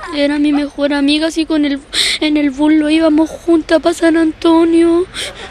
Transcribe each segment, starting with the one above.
Era mi mejor amiga, así en el bus lo íbamos juntas para San Antonio.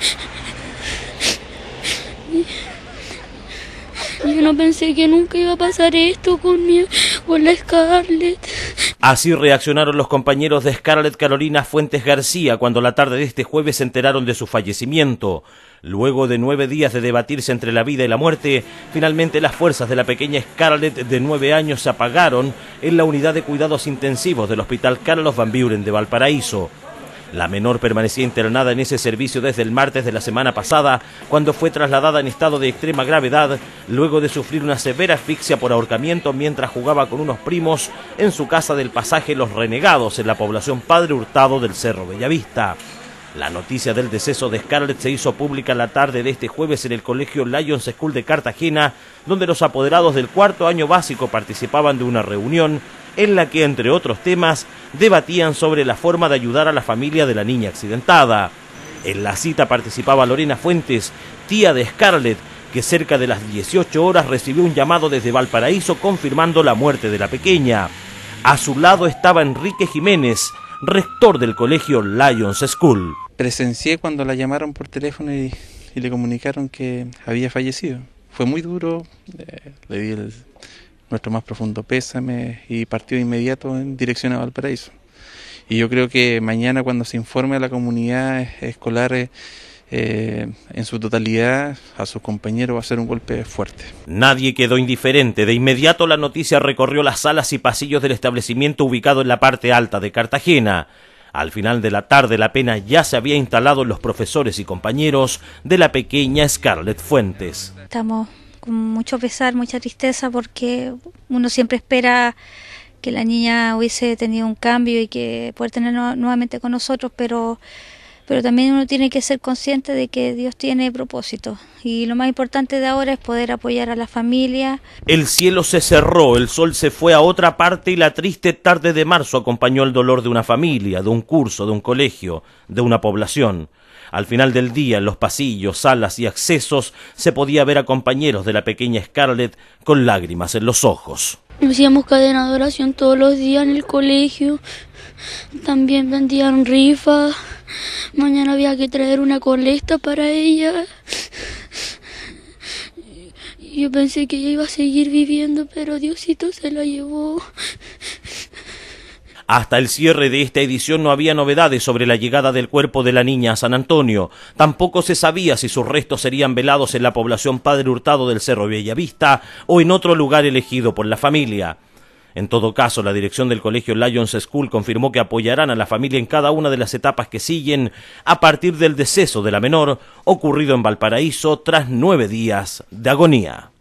Yo no pensé que nunca iba a pasar esto con la Scarlett. Así reaccionaron los compañeros de Scarlett Carolina Fuentes García cuando la tarde de este jueves se enteraron de su fallecimiento. Luego de 9 días de debatirse entre la vida y la muerte, finalmente las fuerzas de la pequeña Scarlett de 9 años se apagaron en la unidad de cuidados intensivos del Hospital Carlos Van Buren de Valparaíso. La menor permanecía internada en ese servicio desde el martes de la semana pasada, cuando fue trasladada en estado de extrema gravedad, luego de sufrir una severa asfixia por ahorcamiento mientras jugaba con unos primos en su casa del pasaje Los Renegados, en la población Padre Hurtado del Cerro Bellavista. La noticia del deceso de Scarlett se hizo pública la tarde de este jueves en el colegio Lions School de Cartagena, donde los apoderados del 4º año básico participaban de una reunión en la que, entre otros temas, debatían sobre la forma de ayudar a la familia de la niña accidentada. En la cita participaba Lorena Fuentes, tía de Scarlett, que cerca de las 18 horas recibió un llamado desde Valparaíso confirmando la muerte de la pequeña. A su lado estaba Enrique Jiménez, rector del colegio Lions School. Presencié cuando la llamaron por teléfono y le comunicaron que había fallecido. Fue muy duro, le di nuestro más profundo pésame y partió de inmediato en dirección a Valparaíso. Y yo creo que mañana, cuando se informe a la comunidad escolar en su totalidad, a sus compañeros, va a ser un golpe fuerte. Nadie quedó indiferente. De inmediato la noticia recorrió las salas y pasillos del establecimiento ubicado en la parte alta de Cartagena. Al final de la tarde la pena ya se había instalado en los profesores y compañeros de la pequeña Scarlett Fuentes. Estamos con mucho pesar, mucha tristeza, porque uno siempre espera que la niña hubiese tenido un cambio y que poder tenerla nuevamente con nosotros, pero también uno tiene que ser consciente de que Dios tiene propósito, y lo más importante de ahora es poder apoyar a la familia. El cielo se cerró, el sol se fue a otra parte y la triste tarde de marzo acompañó el dolor de una familia, de un curso, de un colegio, de una población. Al final del día, en los pasillos, salas y accesos, se podía ver a compañeros de la pequeña Scarlett con lágrimas en los ojos. Hacíamos cadena de oración todos los días en el colegio. También vendían rifas. Mañana había que traer una colecta para ella. Yo pensé que ella iba a seguir viviendo, pero Diosito se la llevó. Hasta el cierre de esta edición no había novedades sobre la llegada del cuerpo de la niña a San Antonio. Tampoco se sabía si sus restos serían velados en la población Padre Hurtado del Cerro Bellavista o en otro lugar elegido por la familia. En todo caso, la dirección del colegio Lions School confirmó que apoyarán a la familia en cada una de las etapas que siguen a partir del deceso de la menor ocurrido en Valparaíso tras 9 días de agonía.